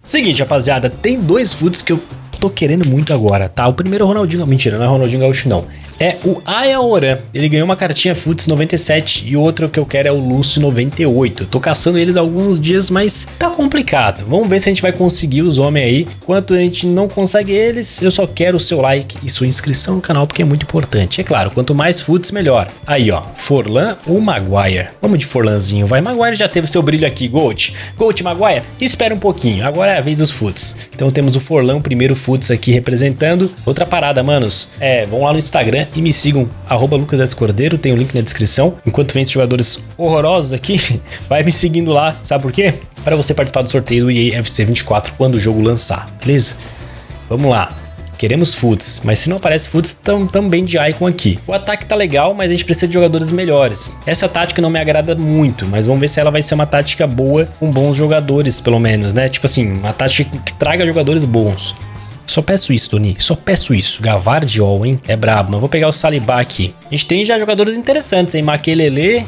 Seguinte, rapaziada, tem dois futs que eu tô querendo muito agora, tá? O primeiro é o Ronaldinho, mentira, não é o Ronaldinho Gaúcho não. É o Ayaoran, ele ganhou uma cartinha Futs 97 e outro que eu quero é o Lúcio 98. Eu tô caçando eles há alguns dias, mas tá complicado. Vamos ver se a gente vai conseguir os homens aí. Enquanto a gente não consegue eles, eu só quero o seu like e sua inscrição no canal, porque é muito importante. É claro, quanto mais Futs, melhor. Aí, ó, Forlan ou Maguire? Vamos de Forlanzinho, vai. Maguire já teve seu brilho aqui, Gold. Gold, Maguire, espera um pouquinho, agora é a vez dos Futs. Então temos o Forlan, o primeiro Futs aqui representando. Outra parada, manos, vão lá no Instagram e me sigam, @LucasSCordeiro, tem o link na descrição. Enquanto vem esses jogadores horrorosos aqui, vai me seguindo lá, sabe por quê? Para você participar do sorteio do EA FC 24 quando o jogo lançar, beleza? Vamos lá, queremos Futs, mas se não aparece Futs, também de Icon aqui. O ataque tá legal, mas a gente precisa de jogadores melhores. Essa tática não me agrada muito, mas vamos ver se ela vai ser uma tática boa com bons jogadores, pelo menos, né? Tipo assim, uma tática que traga jogadores bons. Só peço isso, Tony. Só peço isso. Gavardiol, hein? É brabo. Mas vou pegar o Saliba aqui. A gente tem já jogadores interessantes, hein? Makelele.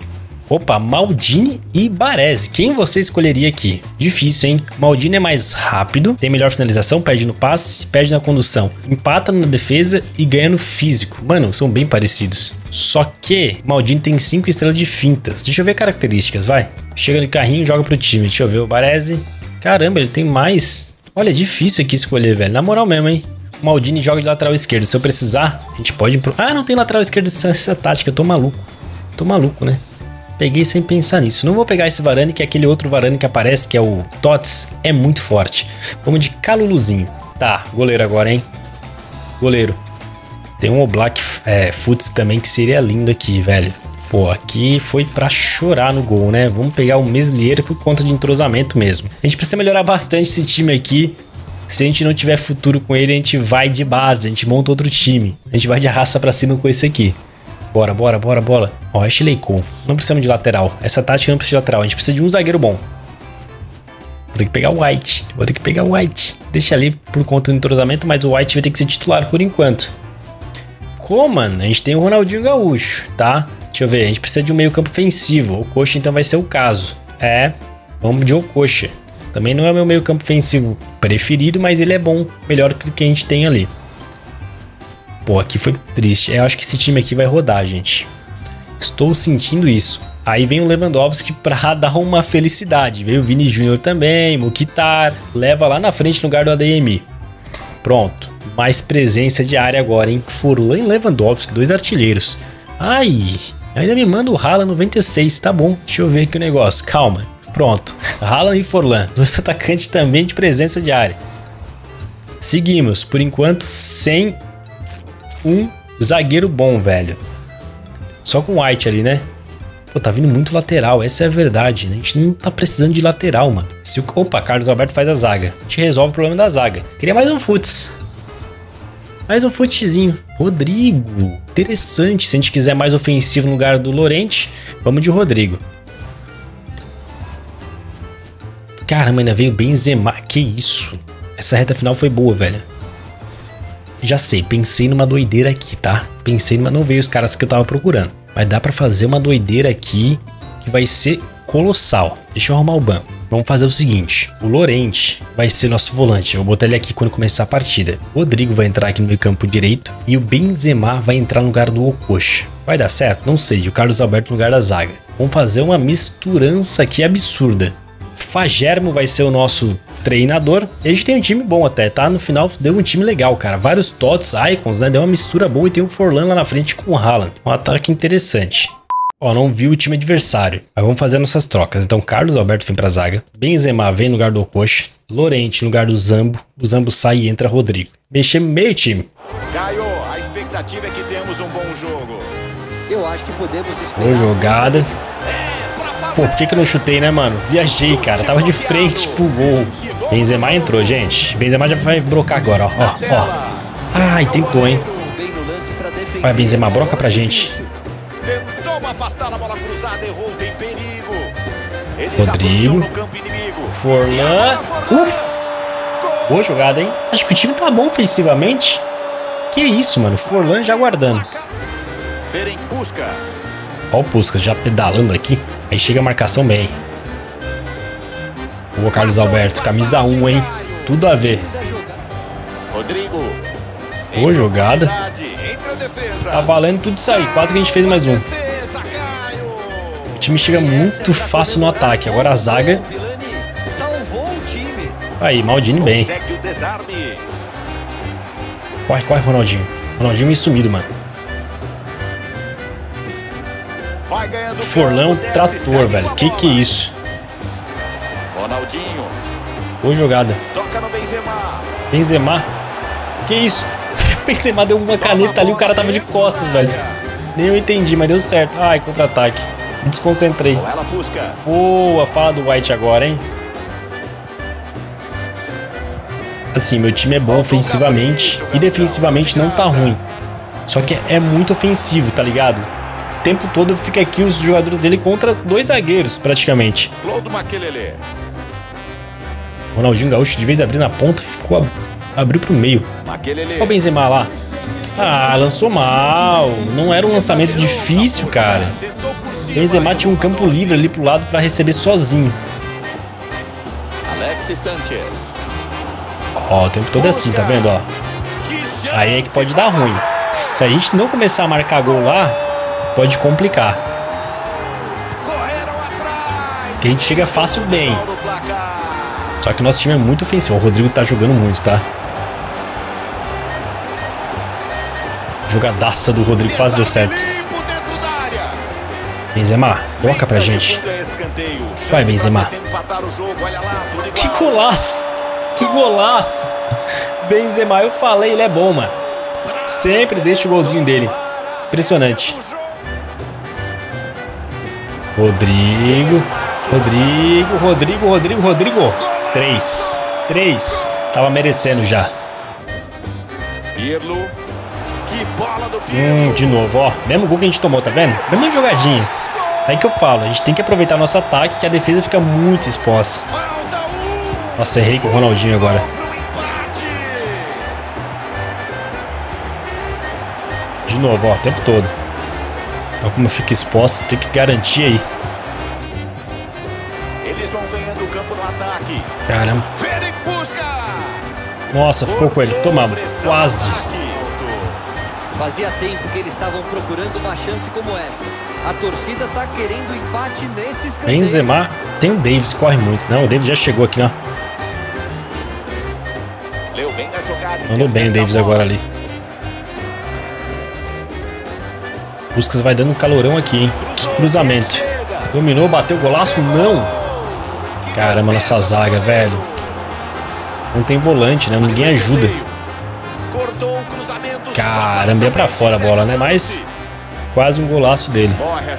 Opa, Maldini e Baresi. Quem você escolheria aqui? Difícil, hein? Maldini é mais rápido, tem melhor finalização, perde no passe, perde na condução, empata na defesa e ganha no físico. Mano, são bem parecidos. Só que Maldini tem 5 estrelas de fintas. Deixa eu ver características, vai. Chega de carrinho e joga pro time. Deixa eu ver o Baresi. Caramba, ele tem mais... Olha, é difícil aqui escolher, velho. Na moral mesmo, hein? O Maldini joga de lateral esquerdo. Se eu precisar, a gente pode... Ah, não tem lateral esquerdo essa tática. Eu tô maluco. Tô maluco, né? Peguei sem pensar nisso. Não vou pegar esse Varane, que é aquele outro Varane que aparece, que é o Tots. É muito forte. Vamos de Caluluzinho. Tá, goleiro agora, hein? Goleiro. Tem um Oblak Futs também, que seria lindo aqui, velho. Pô, aqui foi pra chorar no gol, né? Vamos pegar o Meslier por conta de entrosamento mesmo. A gente precisa melhorar bastante esse time aqui. Se a gente não tiver futuro com ele, a gente vai de base, a gente monta outro time. A gente vai de raça pra cima com esse aqui. Bora, bora, bora, bora. Ó, Ashley Cole. Não precisamos de lateral. Essa tática não precisa de lateral. A gente precisa de um zagueiro bom. Vou ter que pegar o White. Vou ter que pegar o White. Deixa ali por conta do entrosamento, mas o White vai ter que ser titular por enquanto. Coman, a gente tem o Ronaldinho Gaúcho, tá? Deixa eu ver, a gente precisa de um meio campo ofensivo. O Coxa então vai ser o caso. Vamos de Okocha. Também não é o meu meio campo ofensivo preferido, mas ele é bom. Melhor que o que a gente tem ali. Pô, aqui foi triste. Eu acho que esse time aqui vai rodar, gente. Estou sentindo isso. Aí vem o Lewandowski pra dar uma felicidade. Veio o Vini Júnior também, Mukhitar. Leva lá na frente no lugar do ADMI. Pronto. Mais presença de área agora, hein? Forlan e Lewandowski, 2 artilheiros. Ai... Ainda me manda o Haaland 96, tá bom. Deixa eu ver aqui o negócio, calma. Pronto, Haaland e Forlan, 2 atacantes também de presença de área. Seguimos, por enquanto, sem um zagueiro bom, velho. Só com o White ali, né? Pô, tá vindo muito lateral, essa é a verdade, né? A gente não tá precisando de lateral, mano. Opa, Carlos Alberto faz a zaga. A gente resolve o problema da zaga. Queria mais um futs. Mais um futezinho. Rodrigo. Interessante. Se a gente quiser mais ofensivo no lugar do Llorente, vamos de Rodrigo. Caramba, ainda veio Benzema. Que isso? Essa reta final foi boa, velho. Já sei, pensei numa doideira aqui, tá? Pensei numa... Não veio os caras que eu tava procurando. Mas dá pra fazer uma doideira aqui que vai ser colossal. Deixa eu arrumar o banco. Vamos fazer o seguinte, o Llorente vai ser nosso volante, eu vou botar ele aqui quando começar a partida. O Rodrigo vai entrar aqui no meio campo direito e o Benzema vai entrar no lugar do Okocha. Vai dar certo? Não sei, e o Carlos Alberto no lugar da zaga. Vamos fazer uma misturança aqui absurda. Fagermo vai ser o nosso treinador. E a gente tem um time bom até, tá? No final deu um time legal, cara. Vários Tots, Icons, né? Deu uma mistura boa e tem o Forlan lá na frente com o Haaland. Um ataque interessante. Ó, não vi o time adversário, mas vamos fazer nossas trocas. Então, Carlos Alberto vem pra zaga, Benzema vem no lugar do Okocha, Llorente no lugar do Zambo, o Zambo sai e entra Rodrigo. Mexer meio time. Caio, a expectativa é que temos um bom jogo. Eu acho que podemos esperar. Boa jogada. Pô, por que eu não chutei, né, mano? Viajei, cara, tava de frente pro gol. Benzema entrou, gente. Benzema já vai brocar agora, ó, ó. Ai, tentou, hein. Vai, Benzema, broca pra gente. Afastar a bola cruzada, errou, tem perigo. Rodrigo. Forlan. Boa jogada, hein? Acho que o time tá bom ofensivamente. Que isso, mano. Forlan já guardando. Ó o Puskas já pedalando aqui. Aí chega a marcação bem. Boa, Carlos Alberto. Camisa 1, hein? Tudo a ver. Rodrigo. Boa jogada. Tá valendo tudo isso aí. Quase que a gente fez mais um. O time chega muito fácil no ataque. Agora a zaga. Aí, Maldini bem. Corre, corre, Ronaldinho. Ronaldinho meio sumido, mano. Forlan é um trator, velho. Que é isso? Ronaldinho. Boa jogada. Toca no Benzema. Benzema. Que isso? Benzema deu uma caneta ali, o cara tava de costas, velho. Nem eu entendi, mas deu certo. Ai, contra-ataque. Me desconcentrei. Boa, fala do White agora, hein? Assim, meu time é bom ofensivamente e defensivamente não tá ruim. Só que é muito ofensivo, tá ligado? O tempo todo fica aqui os jogadores dele contra dois zagueiros, praticamente. Ronaldinho Gaúcho, de vez abrir na ponta, abriu pro meio. Olha o Benzema lá. Ah, lançou mal. Não era um lançamento difícil, cara. Benzema tinha um campo livre ali pro lado pra receber sozinho. Ó, o tempo todo é assim, tá vendo, ó? Aí é que pode dar ruim. Se a gente não começar a marcar gol lá, pode complicar. Porque a gente chega fácil bem. Só que o nosso time é muito ofensivo. O Rodrigo tá jogando muito, tá? Jogadaça do Rodrigo, quase deu certo. Benzema, coloca pra gente. Vai, Benzema. Que golaço! Que golaço! Benzema, eu falei, ele é bom, mano. Sempre deixa o golzinho dele. Impressionante. Rodrigo. Rodrigo. 3. Tava merecendo já. De novo, ó. Mesmo gol que a gente tomou, tá vendo? Mesma jogadinha. Aí que eu falo, a gente tem que aproveitar nosso ataque, que a defesa fica muito exposta. Nossa, errei com o Ronaldinho agora. De novo, ó, o tempo todo. Olha como fica exposta, tem que garantir aí. Eles vão ganhando o campo no ataque. Caramba. Nossa, ficou com ele. Tomamos. Quase. Fazia tempo que eles estavam procurando uma chance como essa. A torcida tá querendo empate nesse escanteio. Benzema. Tem o Davis, corre muito. Não, o Davis já chegou aqui, ó. Mandou bem o Davis agora ali. Puskas vai dando um calorão aqui, hein? Que cruzamento. Dominou, bateu o golaço? Não. Caramba, nossa zaga, velho. Não tem volante, né? Ninguém ajuda. Caramba, ia pra fora a bola, né? Mas quase um golaço dele.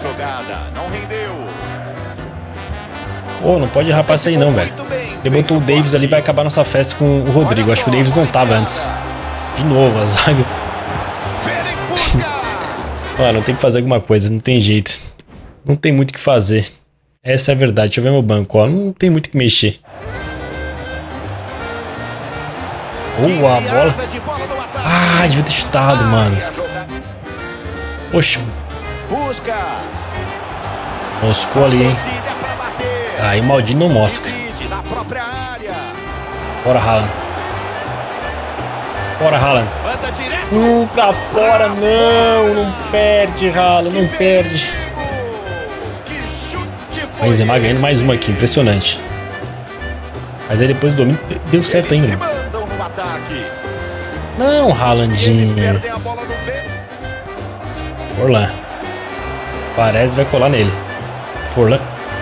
Pô, não pode errar passe aí não, velho. Ele botou o Davis ali, vai acabar nossa festa com o Rodrigo. Acho que o Davis não tava antes. De novo, a zaga. Mano, tem que fazer alguma coisa, não tem jeito. Não tem muito o que fazer. Essa é a verdade. Deixa eu ver meu banco, ó. Não tem muito o que mexer. Boa, a bola. Ah, devia ter chutado, mano. Poxa. Moscou ali, hein. Aí o Maldini não mosca. Bora, Haaland. Bora, Haaland. Pra fora, não. Não perde, Haaland. Não perde. Benzema ganhando mais uma aqui. Impressionante. Mas aí depois do domínio deu certo ainda. Não, Haalandinho. Forlan. Parece vai colar nele. Forlan.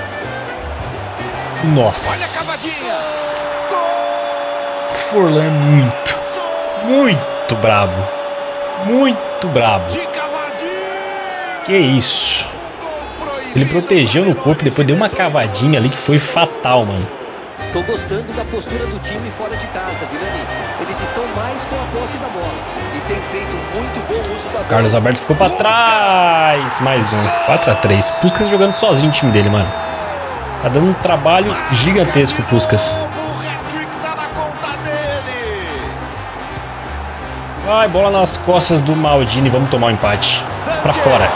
Nossa. Forlan é muito brabo. Muito brabo. Que isso? Ele protegeu no corpo, depois deu uma cavadinha ali que foi fatal, mano. Tô gostando da postura do time fora de casa, Vilani. Eles estão mais com a posse da bola e tem feito muito bom uso da bola. Carlos Alberto ficou pra trás. Mais um. 4-3. Puskas jogando sozinho o time dele, mano. Tá dando um trabalho gigantesco, Puskas. Vai, bola nas costas do Maldini. Vamos tomar um empate. Pra fora.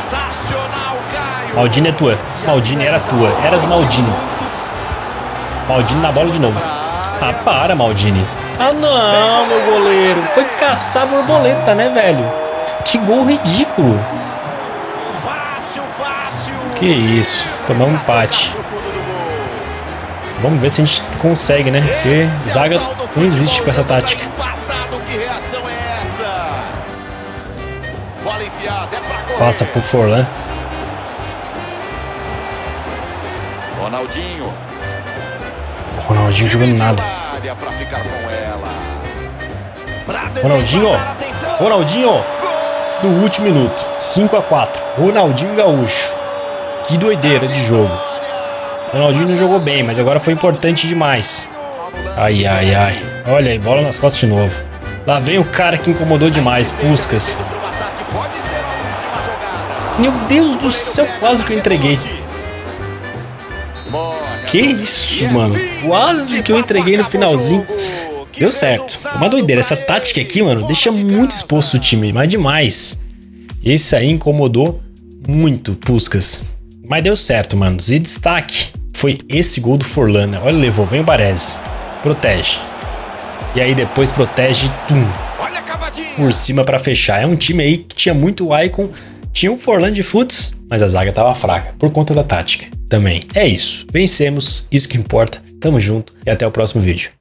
Maldini é tua. Maldini era tua. Era do Maldini. Maldini na bola de novo. Ah, para, Maldini. Ah, não, meu goleiro. Foi caçar borboleta, né, velho? Que gol ridículo. Que isso. Tomamos um empate. Vamos ver se a gente consegue, né? Porque zaga não existe com essa tática. Passa pro Forlan. Ronaldinho jogando nada. Ronaldinho. No último minuto. 5-4. Ronaldinho Gaúcho. Que doideira de jogo. Ronaldinho não jogou bem, mas agora foi importante demais. Ai. Olha aí, bola nas costas de novo. Lá vem o cara que incomodou demais, Puskás. Meu Deus do céu, quase que eu entreguei. Que isso, mano. Quase que eu entreguei no finalzinho. Deu certo. Foi uma doideira. Essa tática aqui, mano, deixa muito exposto o time, mas demais. Esse aí incomodou muito Puskás. Mas deu certo, mano. E destaque foi esse gol do Forlan. Olha, levou. Vem o Baresi. Protege. E aí depois protege. Por cima pra fechar. É um time aí que tinha muito Icon. Tinha um Forlan de futs, mas a zaga tava fraca. Por conta da tática também. É isso. Vencemos. Isso que importa. Tamo junto. E até o próximo vídeo.